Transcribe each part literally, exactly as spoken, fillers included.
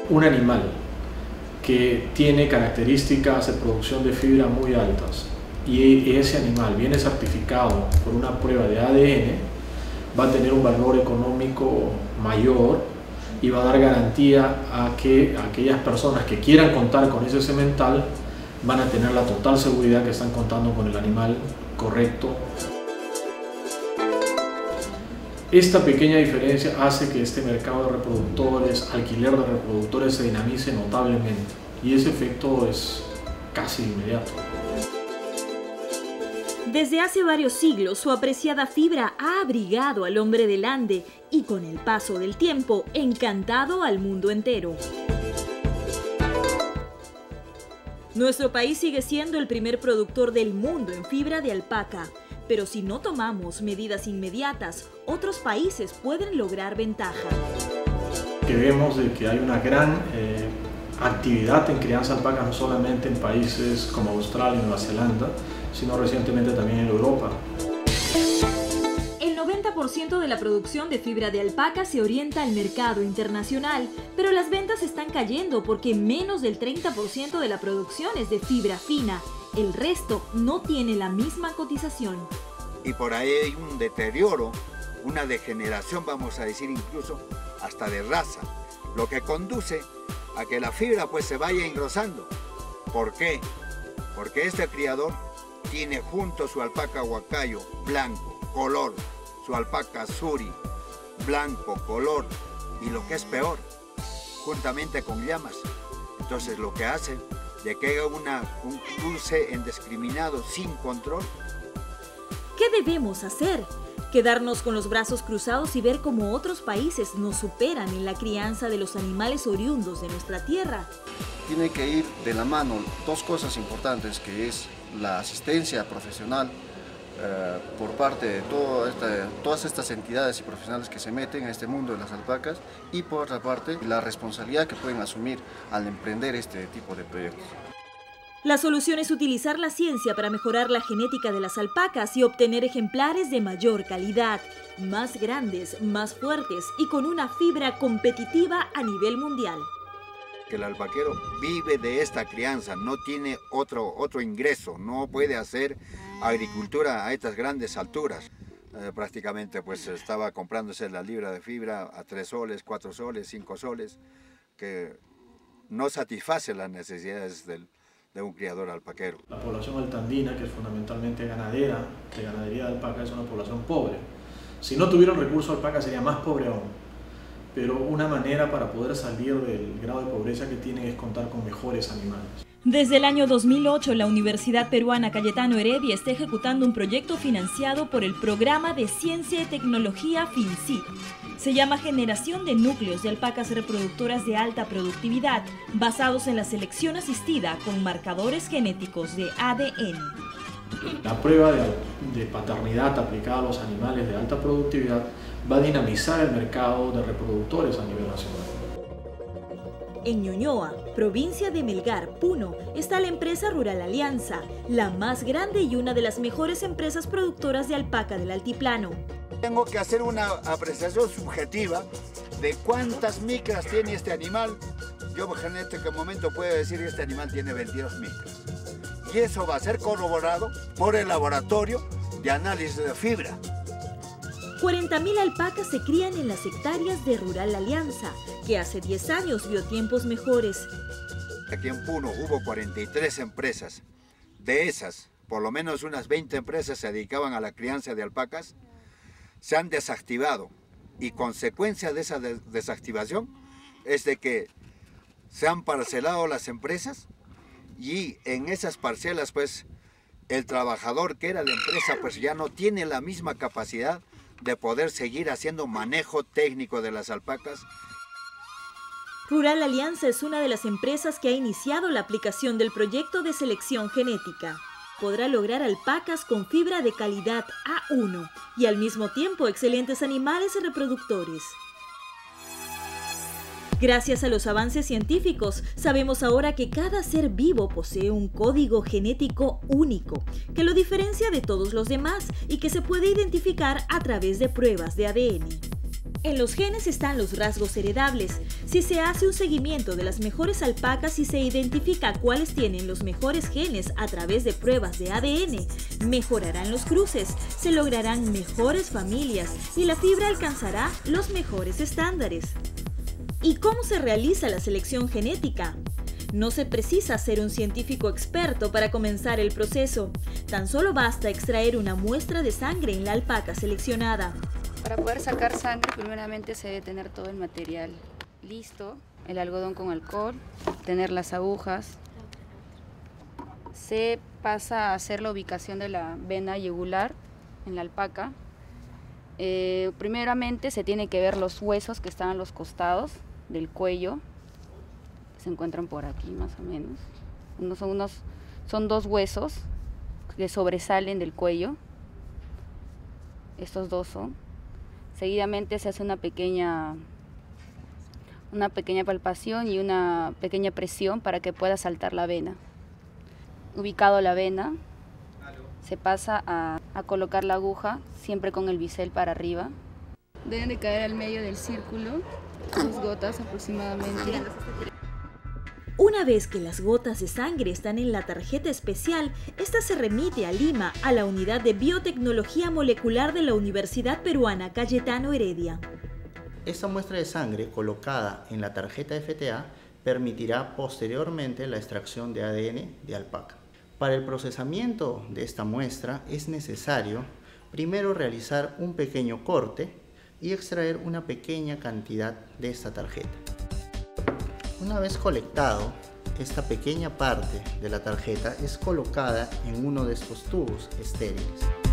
Un animal que tiene características de producción de fibra muy altas y ese animal viene certificado por una prueba de A D N, va a tener un valor económico mayor y va a dar garantía a que aquellas personas que quieran contar con ese semental van a tener la total seguridad que están contando con el animal correcto. Esta pequeña diferencia hace que este mercado de reproductores, alquiler de reproductores, se dinamice notablemente y ese efecto es casi inmediato. Desde hace varios siglos, su apreciada fibra ha abrigado al hombre del Ande y con el paso del tiempo, encantado al mundo entero. Nuestro país sigue siendo el primer productor del mundo en fibra de alpaca, pero si no tomamos medidas inmediatas, otros países pueden lograr ventaja. Que vemos de que hay una gran eh, actividad en crianza de alpacas, no solamente en países como Australia y Nueva Zelanda, sino recientemente también en Europa. El noventa por ciento de la producción de fibra de alpaca se orienta al mercado internacional, pero las ventas están cayendo porque menos del treinta por ciento de la producción es de fibra fina. El resto no tiene la misma cotización. Y por ahí hay un deterioro, una degeneración, vamos a decir incluso, hasta de raza, lo que conduce a que la fibra pues se vaya engrosando. ¿Por qué? Porque este criador tiene junto su alpaca huacayo blanco, color, su alpaca suri, blanco, color, y lo que es peor, juntamente con llamas. Entonces lo que hace de que haya una, un cruce indiscriminado sin control. ¿Qué debemos hacer? ¿Quedarnos con los brazos cruzados y ver cómo otros países nos superan en la crianza de los animales oriundos de nuestra tierra? Tiene que ir de la mano dos cosas importantes, que es la asistencia profesional eh, por parte de todo esta, todas estas entidades y profesionales que se meten a este mundo de las alpacas, y por otra parte la responsabilidad que pueden asumir al emprender este tipo de proyectos. La solución es utilizar la ciencia para mejorar la genética de las alpacas y obtener ejemplares de mayor calidad, más grandes, más fuertes y con una fibra competitiva a nivel mundial. Que el alpaquero vive de esta crianza, no tiene otro, otro ingreso, no puede hacer agricultura a estas grandes alturas. Eh, prácticamente pues estaba comprándose la libra de fibra a tres soles, cuatro soles, cinco soles, que no satisface las necesidades del de un criador alpaquero. La población altandina, que es fundamentalmente ganadera, de ganadería de alpaca, es una población pobre. Si no tuviera el recurso alpaca sería más pobre aún, pero una manera para poder salir del grado de pobreza que tienen es contar con mejores animales. Desde el año dos mil ocho, la Universidad Peruana Cayetano Heredia está ejecutando un proyecto financiado por el Programa de Ciencia y Tecnología FINCIT. Se llama Generación de Núcleos de Alpacas Reproductoras de Alta Productividad, basados en la selección asistida con marcadores genéticos de A D N. La prueba de, de paternidad aplicada a los animales de alta productividad va a dinamizar el mercado de reproductores a nivel nacional. En Ñuñoa, provincia de Melgar, Puno, está la empresa Rural Alianza, la más grande y una de las mejores empresas productoras de alpaca del altiplano. Tengo que hacer una apreciación subjetiva de cuántas micras tiene este animal. Yo en este momento puedo decir que este animal tiene veintidós micras. Y eso va a ser corroborado por el laboratorio de análisis de fibra. cuarenta mil alpacas se crían en las hectáreas de Rural Alianza, que hace diez años vio tiempos mejores. Aquí en Puno hubo cuarenta y tres empresas. De esas, por lo menos unas veinte empresas se dedicaban a la crianza de alpacas. Se han desactivado, y consecuencia de esa de desactivación es de que se han parcelado las empresas, y en esas parcelas pues el trabajador que era de empresa pues ya no tiene la misma capacidad de poder seguir haciendo manejo técnico de las alpacas. Rural Alianza es una de las empresas que ha iniciado la aplicación del proyecto de selección genética. Podrá lograr alpacas con fibra de calidad A uno y al mismo tiempo excelentes animales reproductores. Gracias a los avances científicos, sabemos ahora que cada ser vivo posee un código genético único, que lo diferencia de todos los demás y que se puede identificar a través de pruebas de A D N. En los genes están los rasgos heredables. Si se hace un seguimiento de las mejores alpacas y se identifica cuáles tienen los mejores genes a través de pruebas de A D N, mejorarán los cruces, se lograrán mejores familias y la fibra alcanzará los mejores estándares. ¿Y cómo se realiza la selección genética? No se precisa ser un científico experto para comenzar el proceso. Tan solo basta extraer una muestra de sangre en la alpaca seleccionada. Para poder sacar sangre, primeramente se debe tener todo el material listo, el algodón con alcohol, tener las agujas. Se pasa a hacer la ubicación de la vena yugular en la alpaca. Eh, primeramente se tiene que ver los huesos que están a los costados del cuello, que se encuentran por aquí más o menos. Unos son, unos, son dos huesos que sobresalen del cuello. Estos dos son. Seguidamente se hace una pequeña, una pequeña palpación y una pequeña presión para que pueda saltar la vena. Ubicado la vena, se pasa a, a colocar la aguja, siempre con el bisel para arriba. Deben de caer al medio del círculo, dos gotas aproximadamente. Una vez que las gotas de sangre están en la tarjeta especial, esta se remite a Lima, a la Unidad de Biotecnología Molecular de la Universidad Peruana Cayetano Heredia. Esta muestra de sangre colocada en la tarjeta F T A permitirá posteriormente la extracción de A D N de alpaca. Para el procesamiento de esta muestra es necesario primero realizar un pequeño corte y extraer una pequeña cantidad de esta tarjeta. Una vez colectado, esta pequeña parte de la tarjeta es colocada en uno de estos tubos estériles.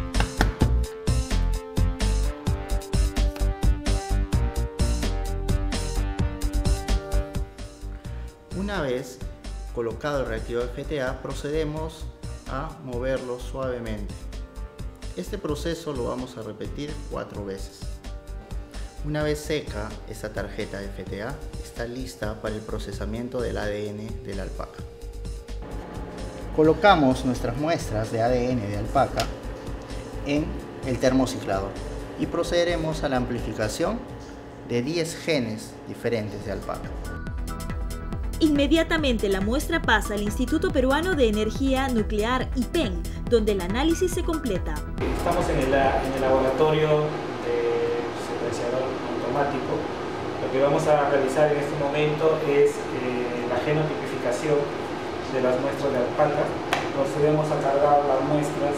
Una vez colocado el reactivo F T A, procedemos a moverlo suavemente. Este proceso lo vamos a repetir cuatro veces. Una vez seca esta tarjeta F T A, está lista para el procesamiento del A D N de la alpaca. Colocamos nuestras muestras de A D N de alpaca en el termociclador y procederemos a la amplificación de diez genes diferentes de alpaca. Inmediatamente la muestra pasa al Instituto Peruano de Energía Nuclear I P E N, donde el análisis se completa. Estamos en el, en el laboratorio de secuenciador automático. Lo que vamos a realizar en este momento es eh, la genotipificación de las muestras de alpaca. Procedemos a cargar las muestras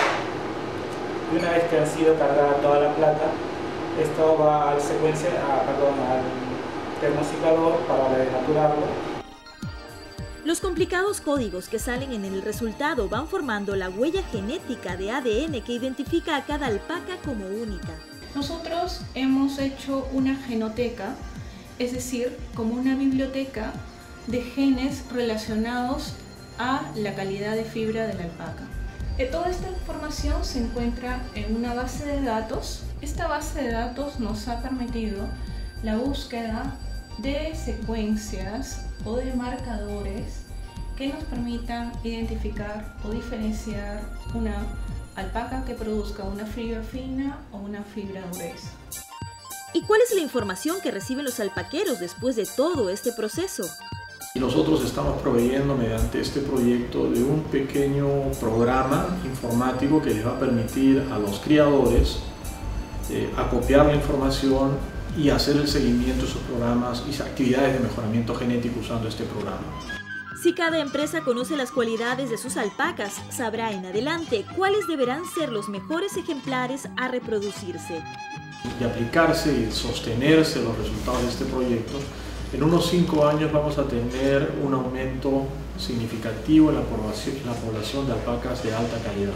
y una vez que han sido cargada toda la placa, esto va al, secuencia, a, perdón, al termociclador para denaturarlo. Los complicados códigos que salen en el resultado van formando la huella genética de A D N que identifica a cada alpaca como única. Nosotros hemos hecho una genoteca, es decir, como una biblioteca de genes relacionados a la calidad de fibra de la alpaca. Toda esta información se encuentra en una base de datos. Esta base de datos nos ha permitido la búsqueda de secuencias o de marcadores que nos permitan identificar o diferenciar una alpaca que produzca una fibra fina o una fibra gruesa. ¿Y cuál es la información que reciben los alpaqueros después de todo este proceso? Y nosotros estamos proveyendo mediante este proyecto de un pequeño programa informático que les va a permitir a los criadores eh, acopiar la información y hacer el seguimiento de sus programas y actividades de mejoramiento genético usando este programa. Si cada empresa conoce las cualidades de sus alpacas, sabrá en adelante cuáles deberán ser los mejores ejemplares a reproducirse. De aplicarse y sostenerse los resultados de este proyecto, en unos cinco años vamos a tener un aumento significativo en la población, en la población de alpacas de alta calidad.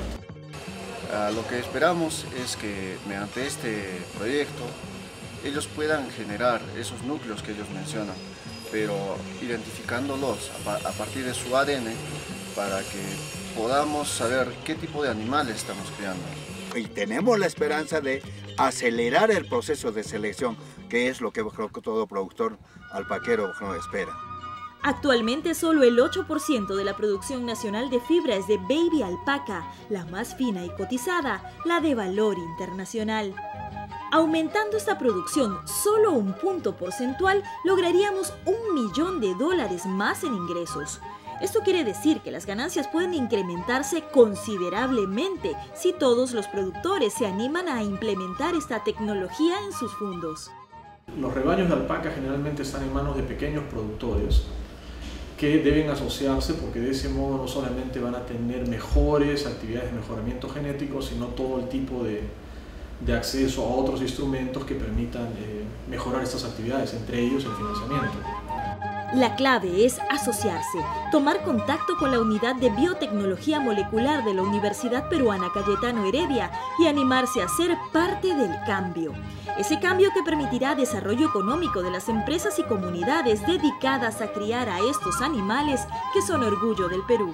Uh, lo que esperamos es que mediante este proyecto ellos puedan generar esos núcleos que ellos mencionan, pero identificándolos a, a partir de su A D N para que podamos saber qué tipo de animales estamos criando. Y tenemos la esperanza de acelerar el proceso de selección, que es lo que creo que todo productor alpaquero espera. Actualmente solo el ocho por ciento de la producción nacional de fibra es de baby alpaca, la más fina y cotizada, la de valor internacional. Aumentando esta producción solo un punto porcentual, lograríamos un millón de dólares más en ingresos. Esto quiere decir que las ganancias pueden incrementarse considerablemente si todos los productores se animan a implementar esta tecnología en sus fundos. Los rebaños de alpaca generalmente están en manos de pequeños productores que deben asociarse porque de ese modo no solamente van a tener mejores actividades de mejoramiento genético, sino todo el tipo de, de acceso a otros instrumentos que permitan eh, mejorar estas actividades, entre ellos el financiamiento. La clave es asociarse, tomar contacto con la Unidad de Biotecnología Molecular de la Universidad Peruana Cayetano Heredia y animarse a ser parte del cambio. Ese cambio que permitirá desarrollo económico de las empresas y comunidades dedicadas a criar a estos animales que son orgullo del Perú.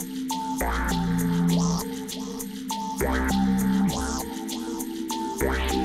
Wow.